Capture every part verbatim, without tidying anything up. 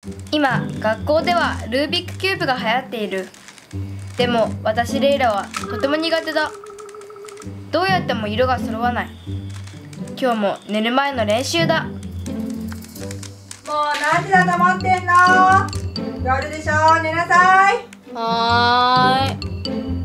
今学校ではルービックキューブが流行っている。でも私レイラはとても苦手だ。どうやっても色が揃わない。今日も寝る前の練習だ。 もう何時だと思ってんの？夜でしょ、寝なさい。 はーい。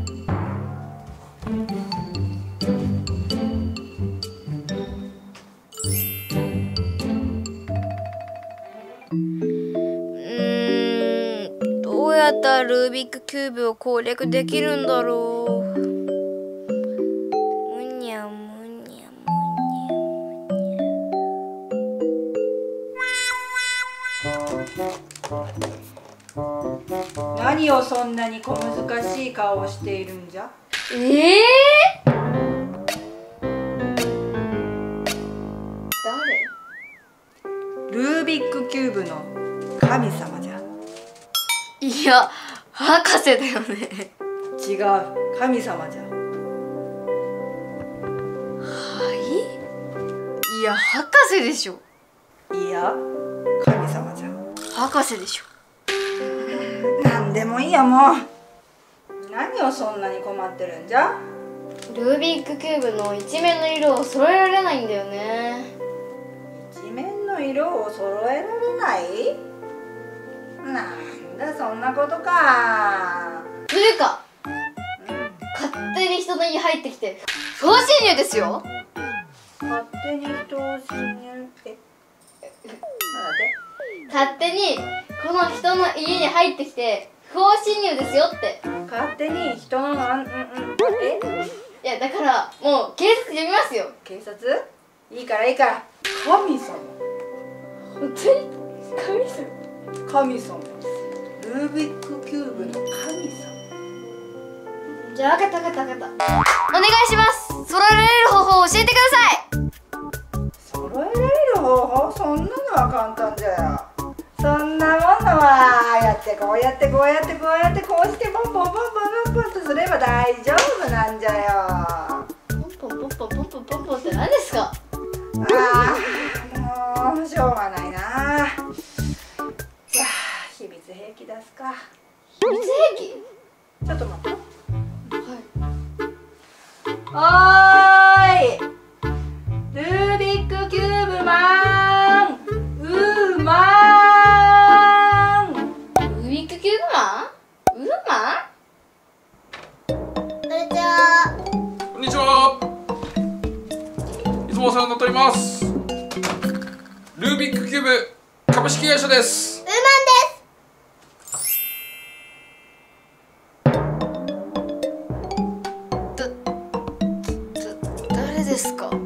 どうやったらルービックキューブを攻略できるんだろう。むにゃむにゃむにゃ。何をそんなに小難しい顔をしているんじゃ？ ええー、誰？ ルービックキューブの神様じゃ。 いや、博士だよね。 違う、神様じゃ。 はい？いや、博士でしょ。 いや、神様じゃ。 博士でしょ。 なんでもいいや、もう。何をそんなに困ってるんじゃ？ ルービックキューブの一面の色を揃えられないんだよね。 一面の色を揃えられない？なんだそんなことか。 というか、勝手に人の家入ってきて不法侵入ですよ。 勝手に人を侵入って？ 勝手にこの人の家に入ってきて不法侵入ですよって。 勝手に人のなんうんうんえ？ いやだからもう警察呼びますよ。 警察？いいからいいから。神様。 本当に神様？ 神様。ルービックキューブの神様。 じゃあ分かった分かった分かった。お願いします。揃えられる方法を教えてください。 揃えられる方法？そんなのは簡単じゃよ。そんなものはやってこうやってこうやってこうやってこうしてポンポンポンポンポンポンとすれば大丈夫なんじゃよ。 ポンポンポンポンポンポンポンポンって何ですか？ ああ、もうしょうがないな。じゃあ秘密兵器出すか。 秘密兵器？ ちょっと待って。 はい。 おーい、ルービックキューブマン、ウーマン。 ルービックキューブマン？ウーマン？こんにちは。 こんにちは。いつもお世話になっております。ルービックキューブ株式会社です。 ウーマンです。誰ですか？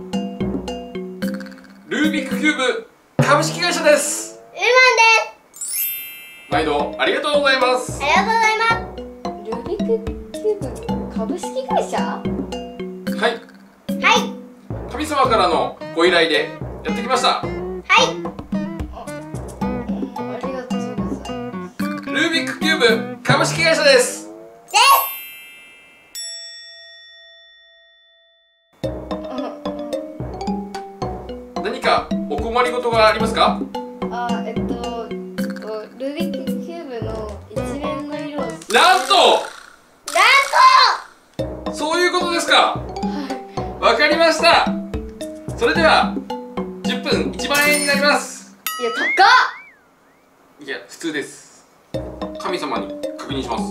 ルービックキューブ株式会社です。 ウーマンです。 毎度ありがとうございます。 ありがとうございます。ルービックキューブ株式会社？ はい。 はい。 神様からのご依頼でやってきました。 はい。あ、ありがとうございます。 ルービックキューブ株式会社です。何かお困りごとがありますか？ あ、えっと、ちょっとルービックキューブの一面の色を。なんと。 なんなんとそういうことですか。わかりました。それではじゅっぷんいちまんえんになります。 いや、高っ。 いや、普通です。神様に確認します。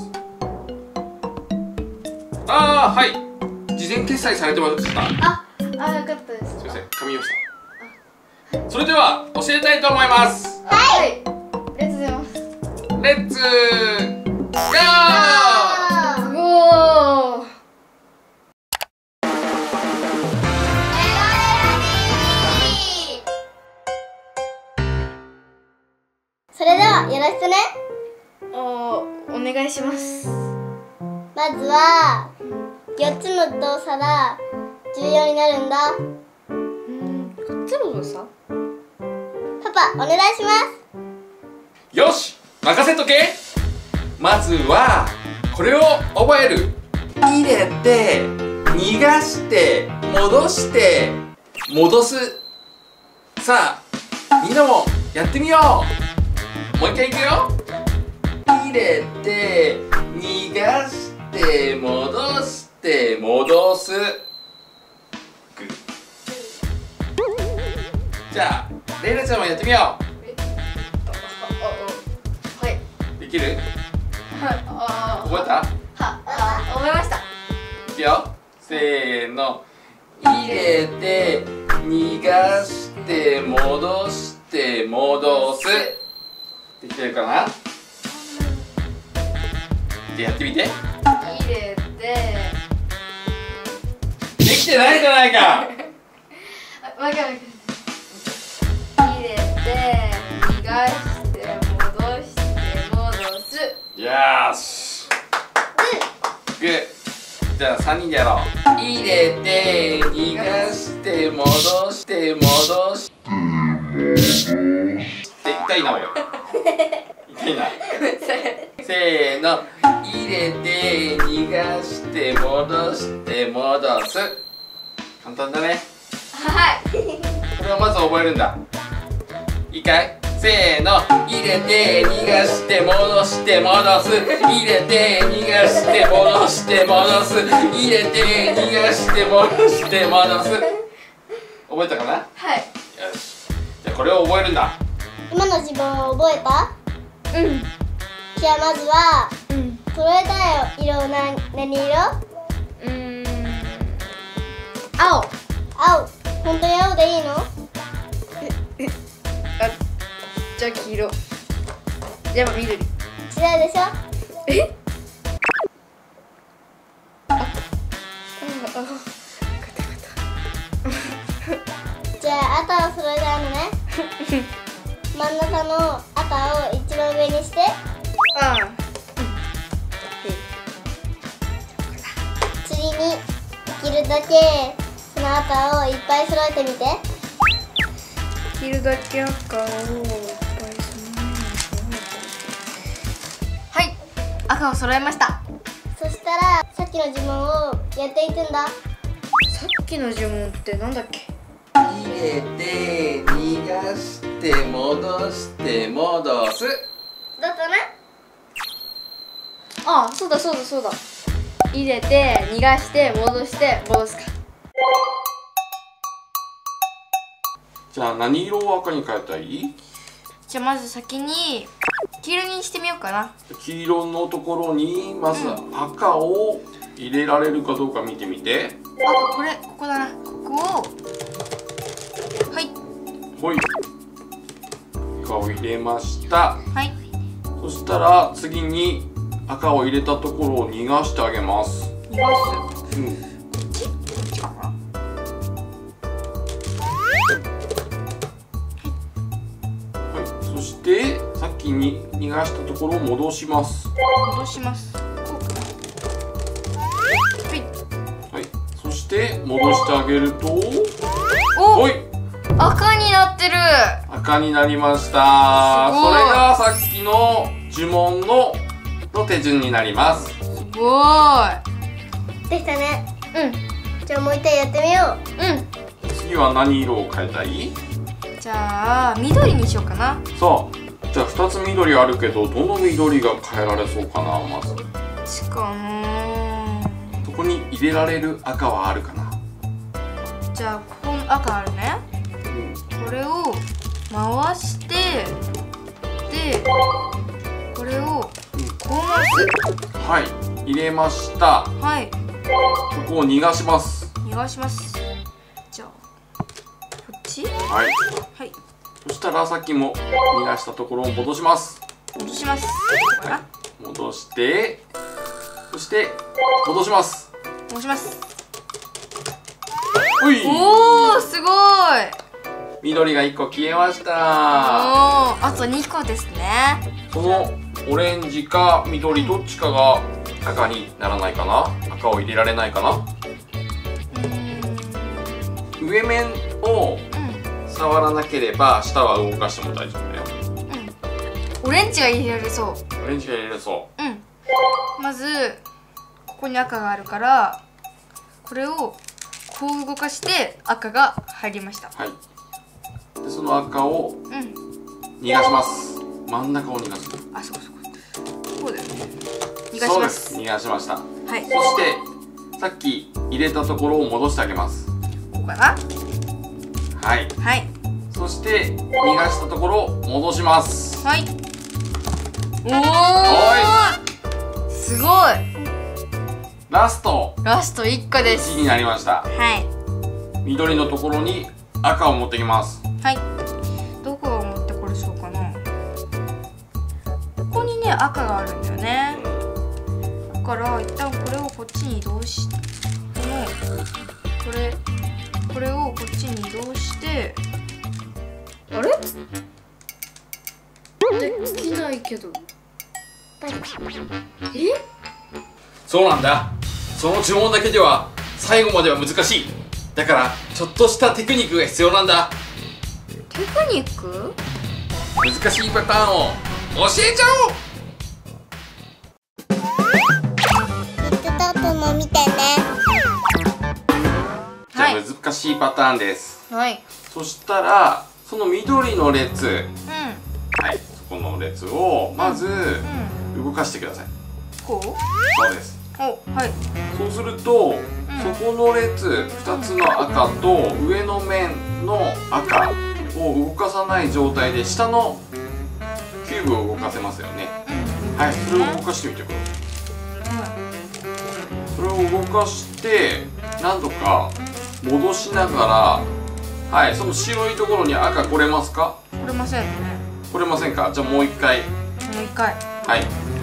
ああ、はい。事前決済されてました。 あ、あ、よかったです。 すみません、紙見ました。それでは教えたいと思います。 はい。ありがとうございます。 レッツゴー。 ゴー。 それではよろしくね。 お、お願いします。 まずはよっつの動作が重要になるんだ。 うん、こっちの動作？ パパ、お願いします。 よし、任せとけ。まずはこれを覚える。入れて逃がして戻して戻す。さあみんなもやってみよう。 もう一回いくよ。入れて逃がして戻して戻す。グー。じゃあレイラちゃんもやってみよはい。 う。できる？ あ覚えた？ はあ覚えました。 いくよ。せーの。入れて逃がして戻して戻す。できてるかな？でやってみて。 入れてできてないじゃないか。 あわかる。入れて逃がして戻して戻す。 よーし。グー。じゃあさんにんでやろう。入れて逃がして戻して戻して痛いなおい。痛いな。せーの。入れて逃がして戻して戻す。簡単だね。 はい。 これをまず覚えるんだ。いいかい？せーの。入れて逃がして戻して戻す。入れて逃がして戻して戻す。入れて逃がして戻して戻す。覚えたかな？ はい。 よし。じゃあこれを覚えるんだ。 今の自分を覚えた？ うんじゃあまずはうん揃えたよ。色な何色？ うーん青。 青。本当に青でいいの？ あじゃあ黄色。じゃあ緑。 違うでしょ？ え？ じゃあ赤を揃えたいのね。真ん中の赤を一番上にして、 ああ。 次にできるだけその赤をいっぱい揃えてみて。 切るだけ赤をいっぱい揃える。はい、赤を揃えました。 そしたらさっきの呪文をやっていくんだ。 さっきの呪文ってなんだっけ？ 入れて逃がして戻して戻す。 だったね。 ああ、そうだそうだそうだ。入れて逃がして戻して戻すか。 じゃあ何色を赤に変えたい？ じゃあまず先に黄色にしてみようかな。 黄色のところにまず赤を入れられるかどうか見てみて。 あ、これここだな。ここをはいほい。赤を入れました。 はい。 そしたら次に赤を入れたところを逃がしてあげます。 逃がす。 うん。 こっちかな。 はい。そしてさっきに逃がしたところを戻します。 戻します。こうかな。はい。 はい。そして戻してあげると、 お、 ほい。 赤になってる。 赤になりました。 すごい。 それがさっきの呪文のの手順になります。 すごーい。 できたね。 うんじゃあもう一回やってみよう次は何色を変えたい？ ん。じゃあ緑にしようかな。 そう。じゃあふたつ緑あるけど、どの緑が変えられそうかな。まずこっちかな。 そこに入れられる赤はあるかな。 じゃあここの赤あるね。 うん。 これを回してでこれをこう回す。 はい、入れました。 はい、 ここを逃がします。 逃がします。じゃあこっち。 はい。 はい、 そしたらさっきも逃がしたところを戻します。 戻します。ここかな。 戻して、そして戻します。 戻します。 ほい。 おお、すごい。 緑がいっこ消えましおた。 お、あとにこですね。 そのオレンジか緑どっちかが赤にならないかな。赤を入れられないかな。 うーん、 上面をうん触らなければ下は動かしても大丈夫だよ。 うん。オレンジが入れられそう。 オレンジが入れるそうん。まずここに赤があるからこれをこう動かして赤が入りました。 う。はい。でその赤をうん。 逃がします。 真ん中を逃がす。 あ、そうそうこうだよね。逃がします。 そうです、逃がしました。 はい。 そしてさっき入れたところを戻してあげます。 こうかな。 はい。 はい。 そして逃がしたところを戻します。 はい。おお。すごい。 ラスト。 ラストいっこです。 いちになりました。 はい。 緑のところに赤を持ってきます。 はい。どこを持ってこれそうかな。ここにね赤があるんだよね。だから一旦これをこっちに移動して、このこれこれをこっちに移動して、あれ？できないけど。え？ そうなんだ。その呪文だけでは最後までは難しい。だからちょっとしたテクニックが必要なんだ。 テクニック？ 難しいパターンを教えちゃおう。 TikTok も見てね。 じゃあ難しいパターンです。 はい。 そしたらその緑の列、 うん。 はい、そこの列をまず動かしてください。 こう？ そうです。 お、はい。 そうすると、そこの列ふたつの赤と上の面の赤を動かさない状態で下のキューブを動かせますよね。はい、それを動かしてみてください。それを動かして何度か戻しながら、はい、その白いところに赤来れますか？ 来れませんね。 来れませんか？じゃあもう一回。 もう一回。 はい。 はい。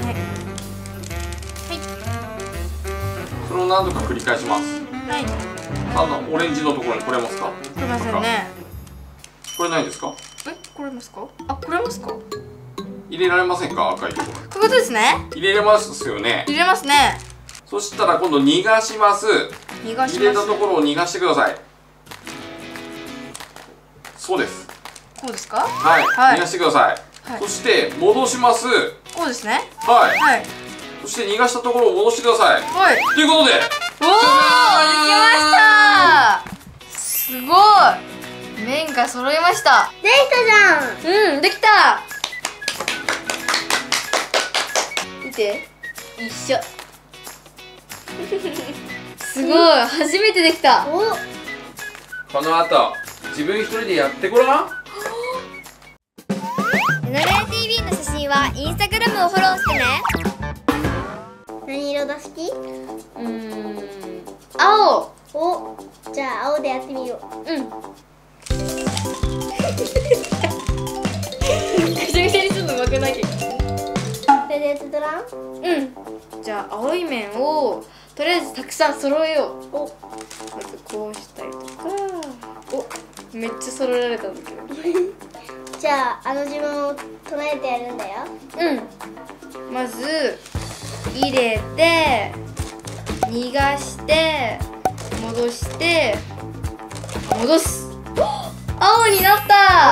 それを何度か繰り返します。 はい。 あのオレンジのところに来れますか？ 来れませんね。 これないですか？ え、来れますか？あ、来れますか？ 入れられませんか？赤いところ。 こういうことですね。 入れれますよね。 入れますね。 そしたら今度逃がします。 逃がします。 入れたところを逃がしてください。そうです。 こうですか？ はい、 はい、 逃がしてください。はい、そして戻します。 こうですね。 はい。 はい。 そして逃がしたところを戻してください。 はい。 ということで。 おお、できました。すごい。面が揃いました。 できたじゃん。うん、できた。見て。一緒。すごい、初めてできた。 お。 この後、自分一人でやってごらん。 エヌエルエーティーブイ の写真はインスタグラムをフォローしてね。何色が好き？ うーん、青。 お、じゃあ青でやってみよう。 うん。ぐちゃぐちゃにするのうまくないけど。 これでやってごらん。 うん。じゃあ青い面をとりあえずたくさん揃えよう。お、まずこうしたりとか。お、めっちゃ揃えられたんだけど。 じゃああの呪文を唱えてやるんだよ。 うん。まず入れて逃がして戻して戻す。青になった。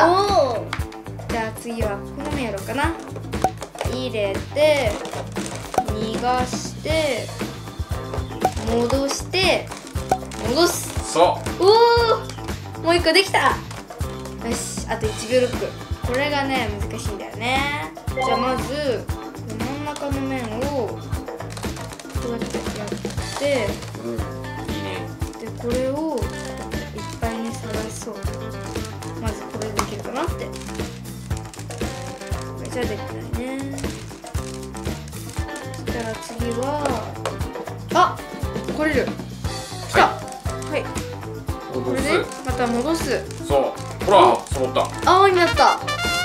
おお。 じゃあ次はこの面やろうかな。入れて逃がして戻して戻す。 そう。 おお、もう一個できた。よし、あといちびょうロック。これがね難しいんだよね。じゃあまず真ん中の面をこうやってやって、 うん、いいね。 でこれをいっぱいにさらそう。まずこれできるかなって。これじゃできないね。そしたら次はあ、来れる。来た。はい、こ戻す。 れでまた戻す。 そう。ほら、揃った。 青になった。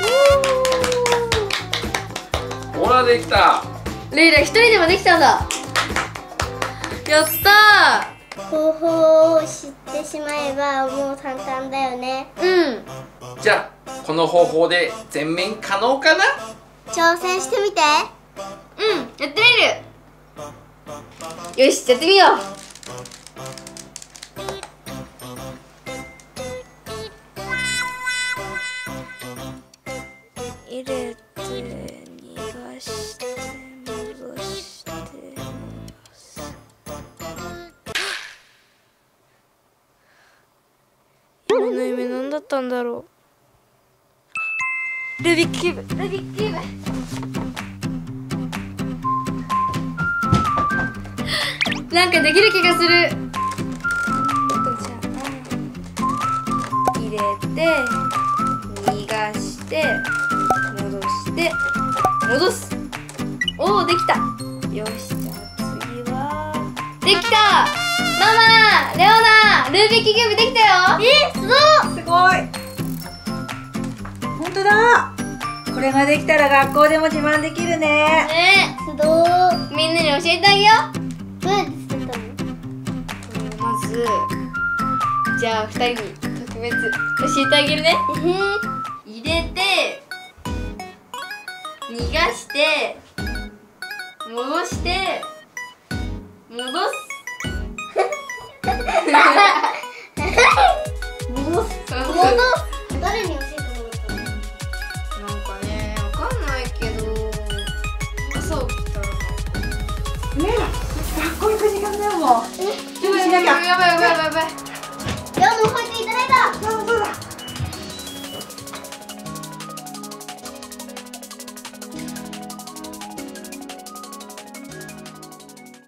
ほら、できた。 レイラ一人でもできたんだ。やった方法を知ってしまえばもう簡単だよね。 ー。うん。 じゃあ、この方法で全面可能かな？ 挑戦してみて。 うん、やってみる。よし、やってみよう。入れて逃がして戻して戻す。今の夢何だったんだろう。 ルービックキューブ、ルービックキューブ。なんかできる気がする。入れて逃がして戻して戻す。おお、できた。よし、じゃあ次はできた。ママ、レオナ、ルービックキューブできたよ。 え、すごい。 すごい。本当だ。これができたら学校でも自慢できるね。 ね、すごい。 みんなに教えてあげよどうやって作ったの？ う。まずじゃあふたりに特別教えてあげるね。入れて逃がして戻して戻す。 戻す。 戻す。誰に教えてもらったの？ なんかね、わかんないけど朝起きたらねえ、学校行く時間だよもう。準備しなきゃ。 やばいやばいやばいやばい。